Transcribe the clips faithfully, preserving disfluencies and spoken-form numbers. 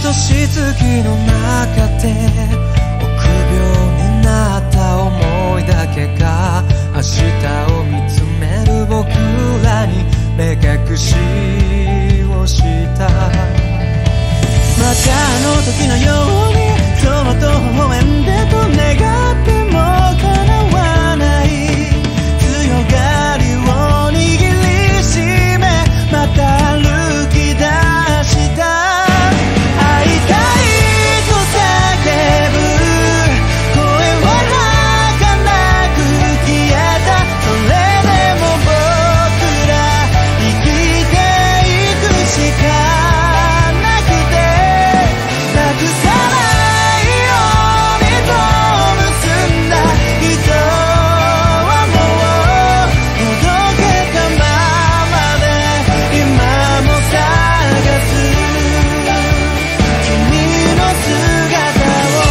のしつきの中で臆病になった思いだけが明日を見つめる僕らに目隠しをした。またあの時のようにそっと微笑んでと願っても叶わない強がりを握りしめまた歩き出した会いたいと叫ぶ声は儚く消えたそれでも僕ら生きていくしかなくてなくさないようにと結んだ糸はもうほどけたままで今も探す君の姿を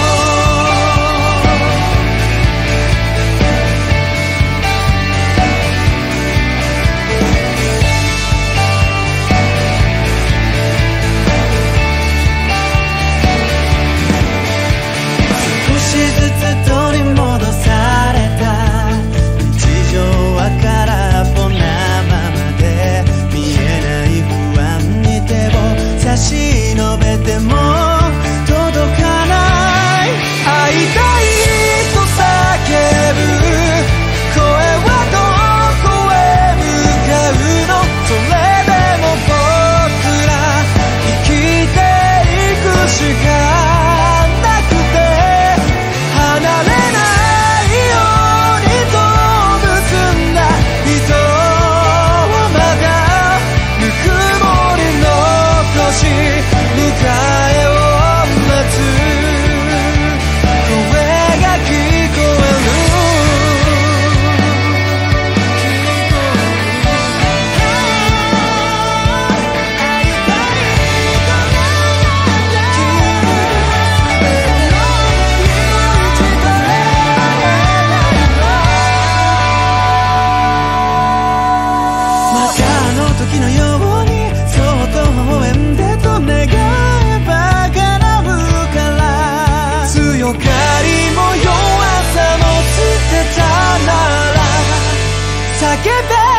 少しずつ取り戻された日常は空っぽなままで見えない不安に手を差し伸べても届かない会いたいと叫ぶ声はどこへ向かうのそれでも僕ら生きていくしかなくて離れないようにと結んだ糸はまだぬくもり残し迎えを待つ声が聞こえる会いたいとまたあの時のようにそっと微笑んでと願えば叶うから強がりも弱さも捨てたなら叫べ